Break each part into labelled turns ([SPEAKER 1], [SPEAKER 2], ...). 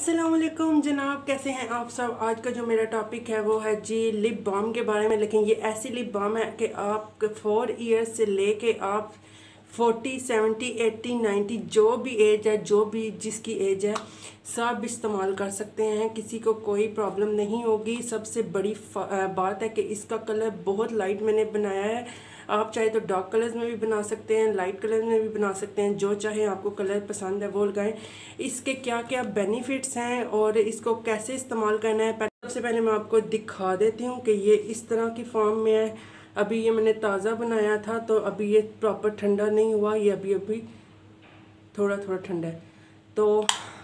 [SPEAKER 1] अस्सलाम वालेकुम जनाब, कैसे हैं आप सब। आज का जो मेरा टॉपिक है वो है जी लिप बाम के बारे में। लेकिन ये ऐसी लिप बाम है कि आप 4 ईयर्स से लेके आप 40, 70, 80, 90 जो भी एज है, जो भी जिसकी एज है, सब इस्तेमाल कर सकते हैं। किसी को कोई प्रॉब्लम नहीं होगी। सबसे बड़ी बात है कि इसका कलर बहुत लाइट मैंने बनाया है। आप चाहे तो डार्क कलर्स में भी बना सकते हैं, लाइट कलर में भी बना सकते हैं, जो चाहे आपको कलर पसंद है वो लगाएं। इसके क्या क्या बेनिफिट्स हैं और इसको कैसे इस्तेमाल करना है, सबसे पहले मैं आपको दिखा देती हूँ कि ये इस तरह की फॉर्म में है। अभी ये मैंने ताज़ा बनाया था तो अभी ये प्रॉपर ठंडा नहीं हुआ, ये अभी अभी थोड़ा थोड़ा ठंडा है। तो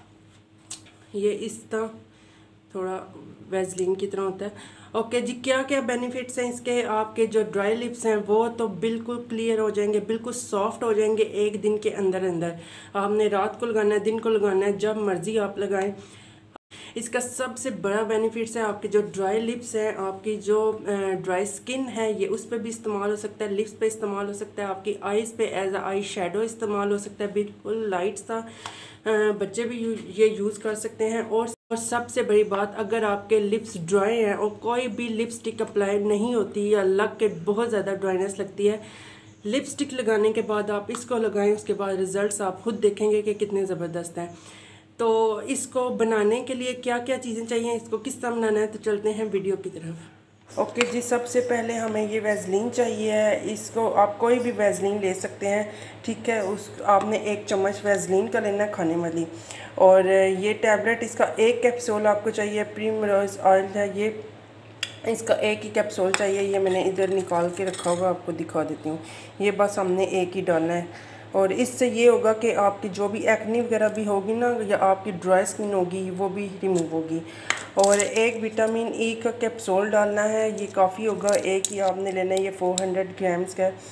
[SPEAKER 1] ये इस तरह थोड़ा वेजलिन की तरह होता है। ओके जी, क्या क्या बेनिफिट्स हैं इसके। आपके जो ड्राई लिप्स हैं वो तो बिल्कुल क्लियर हो जाएंगे, बिल्कुल सॉफ्ट हो जाएंगे एक दिन के अंदर अंदर। आपने रात को लगाना है, दिन को लगाना है, जब मर्ज़ी आप लगाएं। इसका सबसे बड़ा बेनिफिट्स है आपके जो ड्राई लिप्स हैं, आपकी जो ड्राई स्किन है, ये उस पर भी इस्तेमाल हो सकता है, लिप्स पे इस्तेमाल हो सकता है, आपकी आईज़ पे एज आई शेडो इस्तेमाल हो सकता है, बिल्कुल लाइट सा। बच्चे भी ये यूज़ कर सकते हैं। और सबसे बड़ी बात, अगर आपके लिप्स ड्राई हैं और कोई भी लिपस्टिक अप्लाई नहीं होती या लग के बहुत ज़्यादा ड्राइनेस लगती है, लिपस्टिक लगाने के बाद आप इसको लगाएं, उसके बाद रिजल्ट्स आप खुद देखेंगे कि कितने ज़बरदस्त हैं। तो इसको बनाने के लिए क्या क्या चीज़ें चाहिए, इसको किस तरह बनाना है, तो चलते हैं वीडियो की तरफ। ओके जी, सबसे पहले हमें ये वेजलिन चाहिए है। इसको आप कोई भी वेजलिन ले सकते हैं, ठीक है। उस आपने 1 चम्मच वेजलिन का लेना है, खाने वाली। और ये टैबलेट, इसका 1 कैप्सूल आपको चाहिए। प्रीमरोज ऑयल है ये, इसका 1 ही कैप्सूल चाहिए। ये मैंने इधर निकाल के रखा होगा, आपको दिखा देती हूँ। ये बस हमने 1 ही डालना है। और इससे ये होगा कि आपकी जो भी एक्ने वगैरह भी होगी ना, या आपकी ड्राई स्किन होगी, वो भी रिमूव होगी। और 1 विटामिन ई का कैप्सूल डालना है, ये काफ़ी होगा। 1 ही आपने लेना है, ये 400 ग्राम्स का है।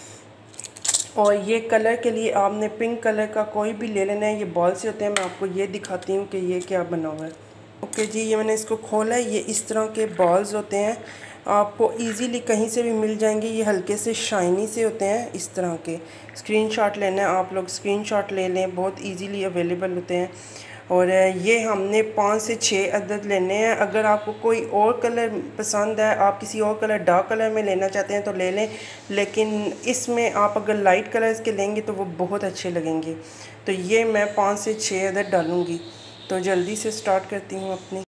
[SPEAKER 1] और ये कलर के लिए आपने पिंक कलर का कोई भी ले लेना है। ये बॉल से होते हैं, मैं आपको ये दिखाती हूँ कि ये क्या बना हुआ है। ओके जी, ये मैंने इसको खोला है। ये इस तरह के बॉल्स होते हैं, आपको इजीली कहीं से भी मिल जाएंगे। ये हल्के से शाइनी से होते हैं, इस तरह के। स्क्रीनशॉट लेना है, आप लोग स्क्रीनशॉट ले लें, बहुत इजीली अवेलेबल होते हैं। और ये हमने 5 से 6 अदद लेने हैं। अगर आपको कोई और कलर पसंद है, आप किसी और कलर डार्क कलर में लेना चाहते हैं तो ले लें, लेकिन इसमें आप अगर लाइट कलर्स के लेंगे तो वो बहुत अच्छे लगेंगे। तो ये मैं 5 से 6 अदद डालूँगी। तो जल्दी से स्टार्ट करती हूँ अपनी।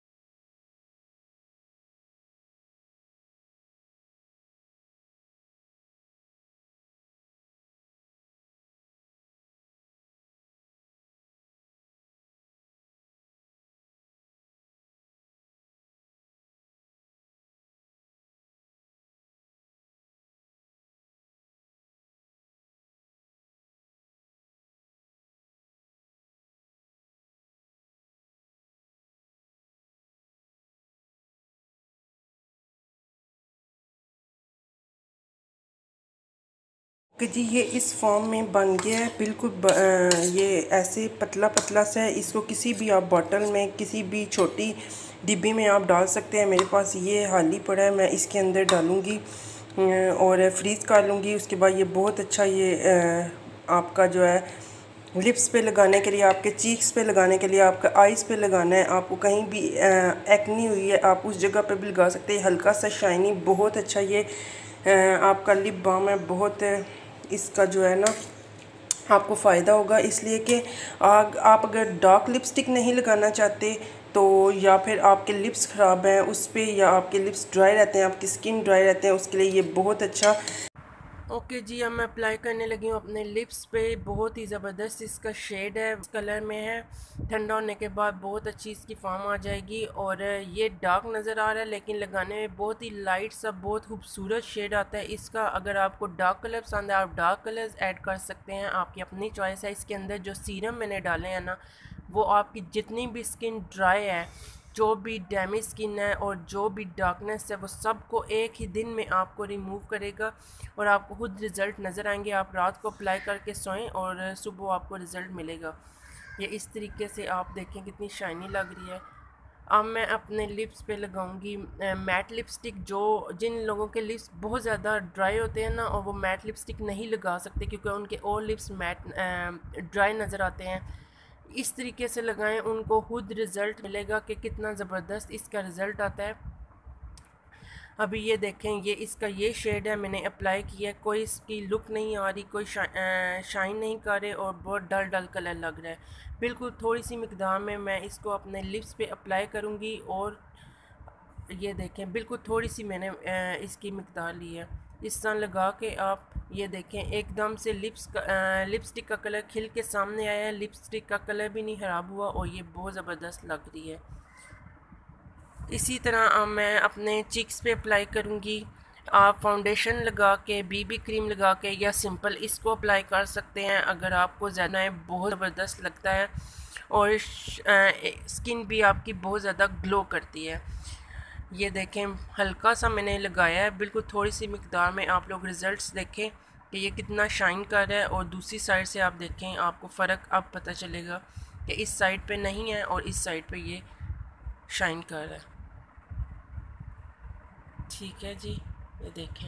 [SPEAKER 1] कि जी ये इस फॉर्म में बन गया है बिल्कुल। ये ऐसे पतला पतला सा है। इसको किसी भी आप बॉटल में, किसी भी छोटी डिब्बी में आप डाल सकते हैं। मेरे पास ये हाल ही पड़ा है, मैं इसके अंदर डालूँगी और फ्रीज़ कर लूँगी। उसके बाद ये बहुत अच्छा, ये आपका जो है लिप्स पे लगाने के लिए, आपके चीक्स पे लगाने के लिए, आपका आइज़ पे लगाना है। आपको कहीं भी एक्नी हुई है, आप उस जगह पे भी लगा सकते हैं। हल्का सा शाइनी, बहुत अच्छा ये आपका लिप बाम है। बहुत इसका जो है ना आपको फ़ायदा होगा, इसलिए कि आप अगर डार्क लिपस्टिक नहीं लगाना चाहते तो, या फिर आपके लिप्स ख़राब हैं उस पर, या आपके लिप्स ड्राई रहते हैं, आपकी स्किन ड्राई रहते हैं, उसके लिए ये बहुत अच्छा। ओके जी, अब मैं अप्लाई करने लगी हूँ अपने लिप्स पे। बहुत ही ज़बरदस्त इसका शेड है, कलर में है। ठंडा होने के बाद बहुत अच्छी इसकी फॉर्म आ जाएगी। और ये डार्क नज़र आ रहा है लेकिन लगाने में बहुत ही लाइट सा, बहुत खूबसूरत शेड आता है इसका। अगर आपको डार्क कलर पसंद है, आप डार्क कलर्स ऐड कर सकते हैं, आपकी अपनी चॉइस है। इसके अंदर जो सीरम मैंने डाले हैं ना, वो आपकी जितनी भी स्किन ड्राई है, जो भी डैमेज स्किन है और जो भी डार्कनेस है, वो सब को एक ही दिन में आपको रिमूव करेगा और आपको खुद रिज़ल्ट नज़र आएंगे। आप रात को अप्लाई करके सोएं और सुबह आपको रिज़ल्ट मिलेगा। ये इस तरीके से आप देखें कितनी शाइनी लग रही है। अब मैं अपने लिप्स पे लगाऊंगी मैट लिपस्टिक। जिन लोगों के लिप्स बहुत ज़्यादा ड्राई होते हैं ना, और वो मैट लिपस्टिक नहीं लगा सकते क्योंकि उनके और लिप्स मैट ड्राई नज़र आते हैं, इस तरीके से लगाएं, उनको खुद रिज़ल्ट मिलेगा कि कितना ज़बरदस्त इसका रिज़ल्ट आता है। अभी ये देखें, ये इसका ये शेड है, मैंने अप्लाई किया है, कोई इसकी लुक नहीं आ रही, कोई शाइन नहीं कर रहे और बहुत डल डल कलर लग रहा है। बिल्कुल थोड़ी सी मिकदार में मैं इसको अपने लिप्स पे अप्लाई करूँगी और ये देखें बिल्कुल थोड़ी सी मैंने इसकी मिकदार ली है। इस तरह लगा के आप ये देखें एकदम से लिपस्टिक का कलर खिल के सामने आया है, लिपस्टिक का कलर भी नहीं ख़राब हुआ और ये बहुत ज़बरदस्त लग रही है। इसी तरह मैं अपने चिक्स पे अप्लाई करूँगी। आप फाउंडेशन लगा के, बीबी क्रीम लगा के या सिंपल इसको अप्लाई कर सकते हैं अगर आपको ज़्यादा है, बहुत ज़बरदस्त लगता है और स्किन भी आपकी बहुत ज़्यादा ग्लो करती है। ये देखें हल्का सा मैंने लगाया है, बिल्कुल थोड़ी सी मिकदार में। आप लोग रिज़ल्ट्स देखें कि ये कितना शाइन कर रहा है और दूसरी साइड से आप देखें, आपको फ़र्क अब पता चलेगा कि इस साइड पे नहीं है और इस साइड पे ये शाइन कर रहा है। ठीक है जी, ये देखें।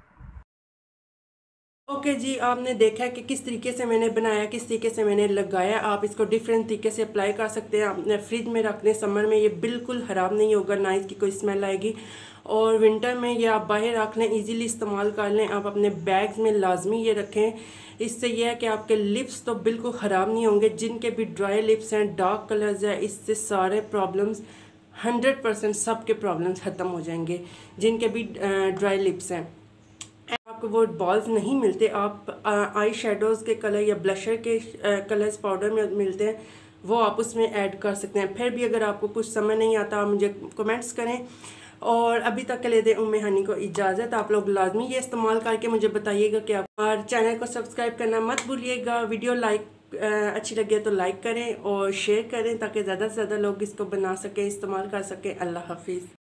[SPEAKER 1] ओके जी, आपने देखा कि किस तरीके से मैंने बनाया, किस तरीके से मैंने लगाया। आप इसको डिफरेंट तरीके से अप्लाई कर सकते हैं। आपने फ्रिज में रख दें, समर में ये बिल्कुल ख़राब नहीं होगा, ना इसकी कोई स्मेल आएगी। और विंटर में ये आप बाहर रख लें, इजीली इस्तेमाल कर लें। आप अपने बैग्स में लाजमी ये रखें। इससे यह है कि आपके लिप्स तो बिल्कुल ख़राब नहीं होंगे। जिनके भी ड्राई लिप्स हैं, डार्क कलर्स है, इससे सारे प्रॉब्लम्स 100% सबके प्रॉब्लम्स ख़त्म हो जाएंगे। जिनके भी ड्राई लिप्स हैं, आपको वो बॉल्स नहीं मिलते, आप आई शेडोज़ के कलर या ब्लशर के कलर्स पाउडर में मिलते हैं, वो आप उसमें ऐड कर सकते हैं। फिर भी अगर आपको कुछ समझ नहीं आता, आप मुझे कमेंट्स करें। और अभी तक के लिए दें उम्मे हनी को इजाज़त। आप लोग लाजमी ये इस्तेमाल करके मुझे बताइएगा कि आप, और चैनल को सब्सक्राइब करना मत भूलिएगा। वीडियो अच्छी लगे तो लाइक करें और शेयर करें ताकि ज़्यादा से ज़्यादा लोग इसको बना सकें, इस्तेमाल कर सकें। अल्लाह हाफिज़।